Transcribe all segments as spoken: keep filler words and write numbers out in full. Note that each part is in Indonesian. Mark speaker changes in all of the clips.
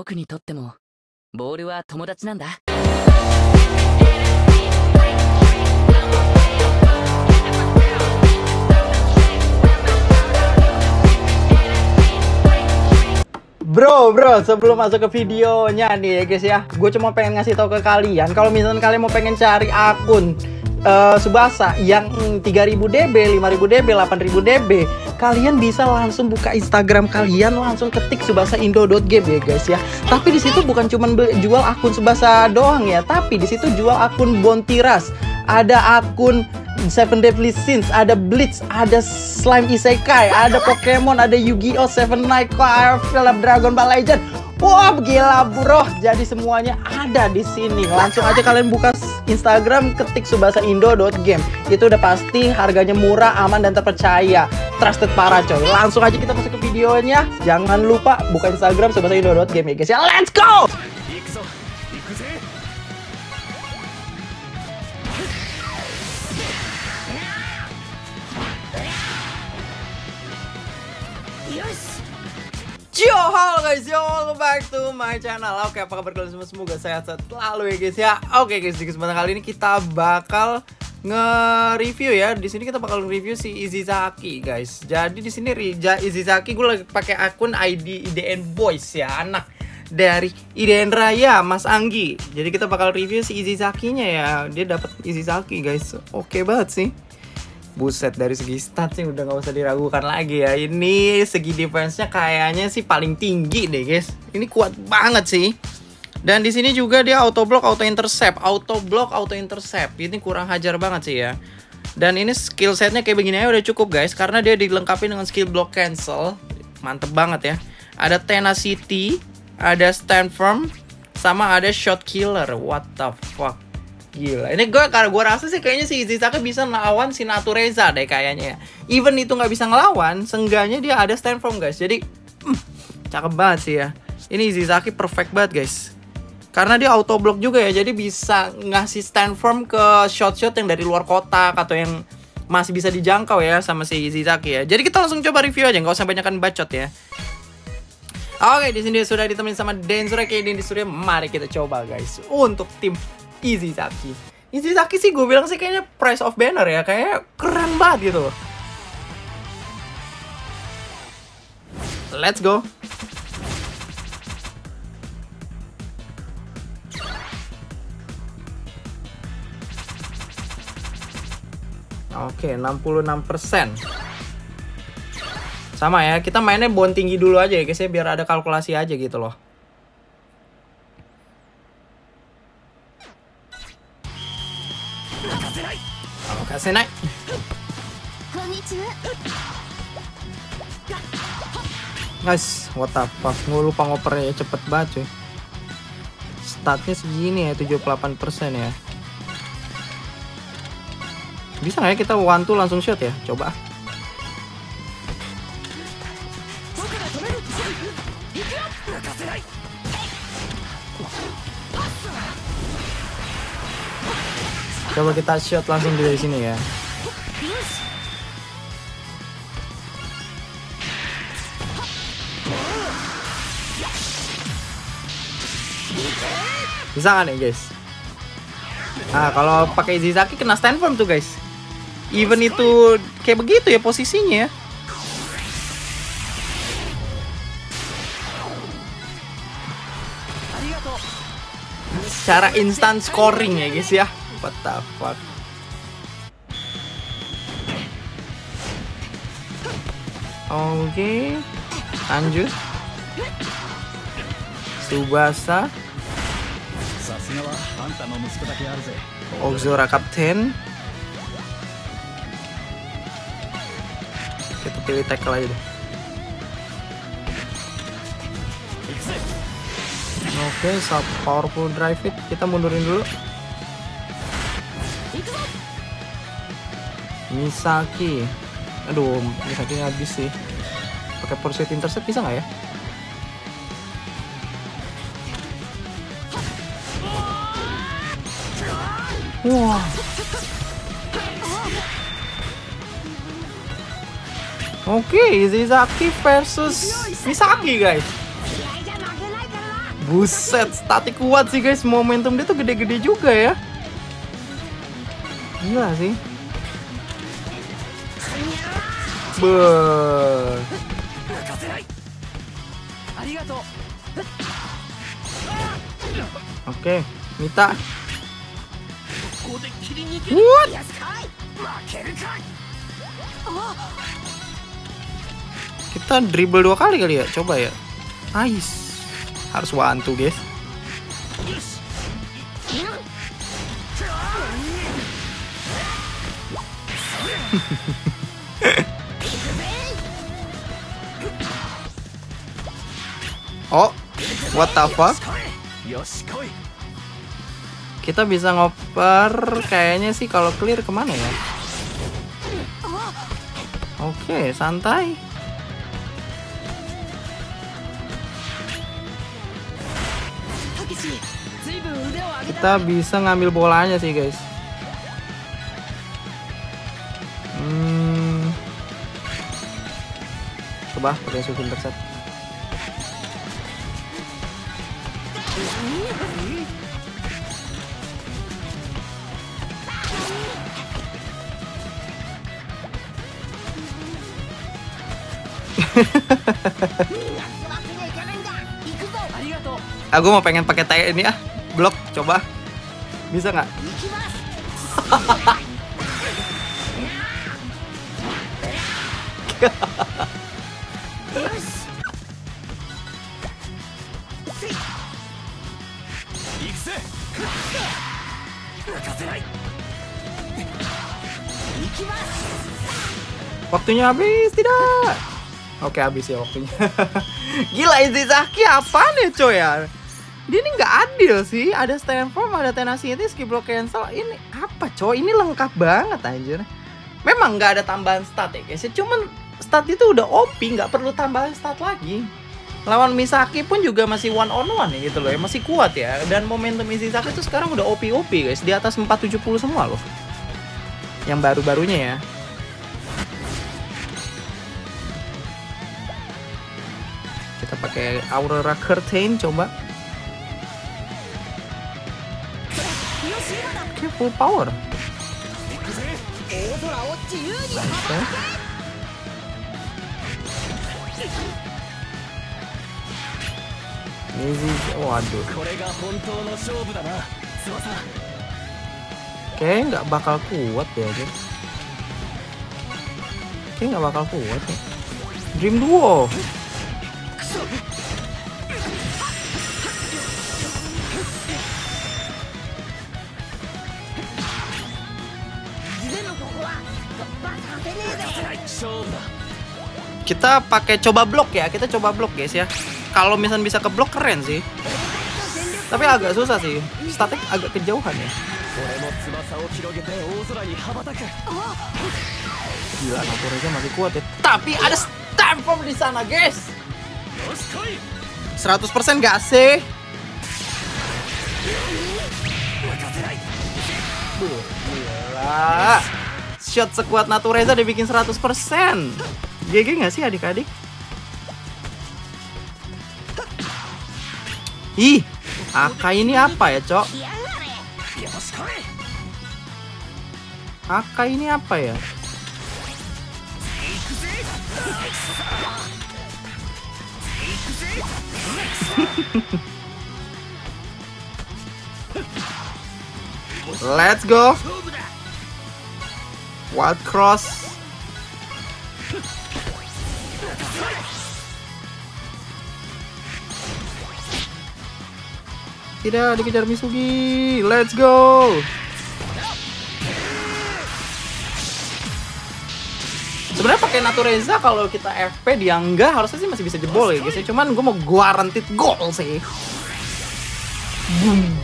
Speaker 1: 僕にとってもボールは友達なんだ。
Speaker 2: Bro, bro, sebelum masuk ke videonya nih ya guys ya, gue cuma pengen ngasih tahu ke kalian kalau misalnya kalian mau pengen cari akun uh, Tsubasa yang tiga ribu D B, lima ribu D B, delapan ribu D B, kalian bisa langsung buka Instagram kalian, langsung ketik tsubasa indo dot game ya guys ya. Tapi di situ bukan cuma jual akun Tsubasa doang ya, tapi di situ jual akun Bontiras, ada akun Seven Deadly Sins, ada Bleach, ada Slime Isekai, ada Pokemon, ada Yu-Gi-Oh, Seven Night Fire, film Dragon Ball Legend. Wah, gila bro. Jadi semuanya ada di sini. Langsung aja kalian buka Instagram, ketik tsubasa indo dot game. Itu udah pasti harganya murah, aman dan terpercaya. Trusted parah coy. Langsung aja kita masuk ke videonya. Jangan lupa buka Instagram tsubasa indo dot game ya guys ya. Let's go. Yo, halo guys, yo, welcome back to my channel. Oke, apa kabar kalian semua? Semoga sehat selalu ya guys ya. Oke guys, di kesempatan kali ini kita bakal nge-review ya. Di sini kita bakal nge-review si Izizaki guys. Jadi di sini Rija Izizaki, gue lagi pakai akun I D I D N Boys ya, anak dari I D N Raya Mas Anggi. Jadi kita bakal review si Izizakinya ya. Dia dapat Izizaki guys. Oke banget sih. Buset, dari segi stat sih udah gak usah diragukan lagi ya. Ini segi defense-nya kayaknya sih paling tinggi deh guys. Ini kuat banget sih. Dan di sini juga dia auto block, auto intercept, auto block, auto intercept. Ini kurang hajar banget sih ya. Dan ini skill setnya kayak begini aja udah cukup guys, karena dia dilengkapi dengan skill block cancel. Mantep banget ya. Ada tenacity, ada stand firm, sama ada shot killer. What the fuck? Gila, ini gue karena gue rasa sih kayaknya si Izizaki bisa ngelawan si Natureza deh kayaknya ya. Even itu nggak bisa ngelawan, seenggaknya dia ada stand firm guys. Jadi mm, cakep banget sih ya. Ini Izizaki perfect banget guys. Karena dia auto block juga ya, jadi bisa ngasih stand firm ke shot-shot yang dari luar kotak atau yang masih bisa dijangkau ya sama si Izizaki ya. Jadi kita langsung coba review aja, nggak usah banyakan bacot ya. Oke, di sini sudah ditemenin sama Denzure kayak di Surya. Mari kita coba guys untuk tim Izizaki. Izizaki sih gue bilang sih kayaknya price of banner ya. Kayak keren banget gitu. Let's go. Oke, enam puluh enam persen. Sama ya, kita mainnya bond tinggi dulu aja ya guys ya, biar ada kalkulasi aja gitu loh. Kasenai. Guys, what the fuck, gue lupa ngopernya cepet banget cuy. Statnya segini ya, tujuh puluh delapan persen ya. Bisa nggak ya kita one two langsung shot ya? Coba. Coba kita shot langsung dari sini ya. Bisa nggak nih guys? Nah, kalau pakai Izizaki kena stand firm tuh guys. Even itu kayak begitu ya posisinya. Cara instant scoring ya guys ya. What the fuck? Oke, okay. Lanjut. Tsubasa Ozora Kapten. Kita pilih tackle aja deh. Oke, okay, powerful drive it. Kita mundurin dulu. Misaki. Aduh, Misaki habis sih. Pakai pursuit intercept bisa nggak ya? Wah. Oke, okay, Izizaki versus Misaki guys. Buset, statik kuat sih guys. Momentum dia tuh gede-gede juga ya. Gila sih. Beuh. Oke, Mita. What? Kita dribble dua kali kali ya, coba ya. Nice. Harus one two guys. Oh, what the fuck? Kita bisa ngoper kayaknya sih kalau clear kemana ya? Oke, santai. Kita bisa ngambil bolanya sih guys. Hmm. Coba pakai susun terset. Aku mau pengen pakai tay ini ah, blok coba, bisa nggak? Waktunya habis tidak? Oke, habis ya waktunya. Gila, Izaki apaan ya coy ya? Dia ini nggak adil sih. Ada stand form, ada tenacity, skill block cancel. Ini apa coy? Ini lengkap banget anjir. Memang nggak ada tambahan stat ya guys. Cuman stat itu udah O P, nggak perlu tambahan stat lagi. Lawan Misaki pun juga masih one on one ya gitu loh ya. Masih kuat ya. Dan momentum Izaki itu sekarang udah O P O P guys. Di atas empat tujuh puluh semua loh. Yang baru-barunya ya. Kita pakai Aurora Curtain coba. Oke, full power. Oke. Easy. Waduh. Oke, nggak bakal kuat ya guys. Oke, nggak bakal kuat ya. Dream Duo. Kita pakai coba blok ya, kita coba blok guys ya. Kalau misalnya bisa ke blok keren sih. Tapi agak susah sih, statik agak kejauhan ya. Gila, Natureza masih kuat ya. Tapi ada stand form di sana guys. seratus persen gak sih? Gila. Shot sekuat Natureza dibikin seratus persen. G G gak sih adik-adik? Ih, Aka ini apa ya, Cok? Aka ini apa ya? Let's go. Wild Cross. Tidak dikejar Misugi. Let's go. Sebenarnya pakai Natureza kalau kita F P dia enggak harusnya sih masih bisa jebol ya guys. Cuman gue mau guaranteed goal sih. Boom.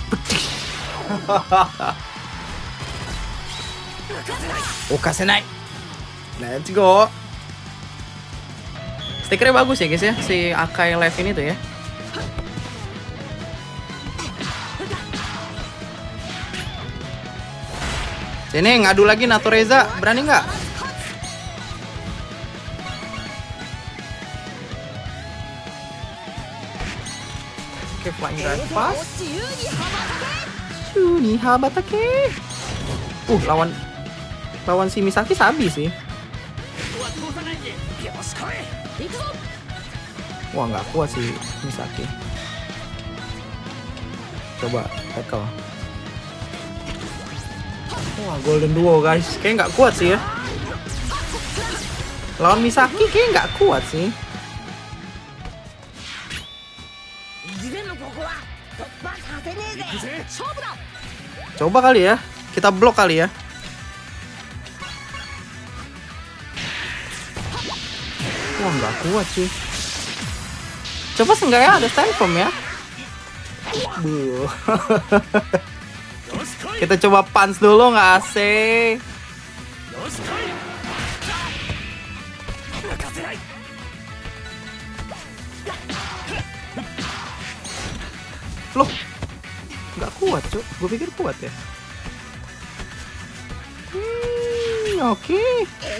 Speaker 2: Okasenai. Let's go. Stikernya bagus ya guys ya, si Akai Live ini tuh ya. Sini ngadu lagi Natureza, berani nggak? Oke, flying red pass. Shuni Habatake. Uh, lawan lawan si Misaki sabi sih. Wah, nggak kuat sih Misaki. Coba tackle. Wah, golden duo guys. Kayaknya nggak kuat sih ya. Lawan Misaki kayaknya nggak kuat sih. Coba kali ya. Kita blok kali ya. Wah, nggak kuat sih. Coba seenggaknya ada stand firm ya. Buh. Kita coba punch dulu, nggak asik. Loh, nggak kuat cuk. Gue pikir kuat ya. Hmm, oke. Okay.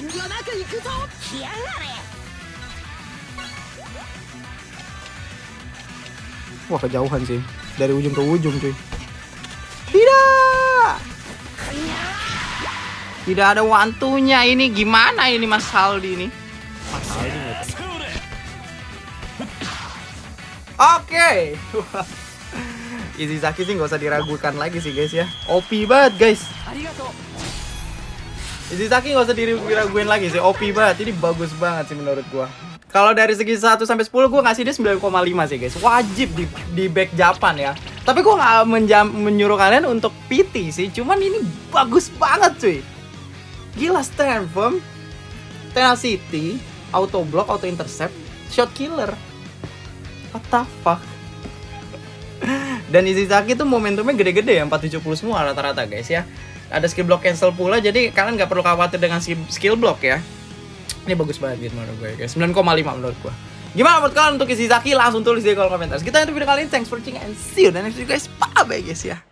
Speaker 2: Wah, kejauhan sih. Dari ujung ke ujung cuy. Tidak. Tidak ada wantunya ini. Gimana ini Mas Saldi nih? Mas Saldi gitu. Oke. Izizaki sih nggak usah diragukan lagi sih guys ya. O P banget guys. Izizaki nggak usah diraguin lagi sih. O P banget. Ini bagus banget sih menurut gua. Kalau dari segi satu sampai sepuluh gue ngasih dia sembilan koma lima sih guys. Wajib di, di back Japan ya. Tapi gue nggak menyuruh kalian untuk P T sih. Cuman ini bagus banget cuy. Gila, stand firm, tenacity, auto block, auto intercept, shot killer. What the fuck. Dan Izizaki tuh momentumnya gede-gede ya, empat tujuh puluh semua rata-rata guys ya. Ada skill block cancel pula, jadi kalian nggak perlu khawatir dengan skill block ya. Ini bagus banget gitu menurut gue guys. sembilan koma lima menurut gue. Gimana menurut kalian untuk Izizaki? Langsung tulis di kolom komentar. Kita untuk video kali ini. Thanks for watching and see you. Dan next video guys. Bye bye guys ya.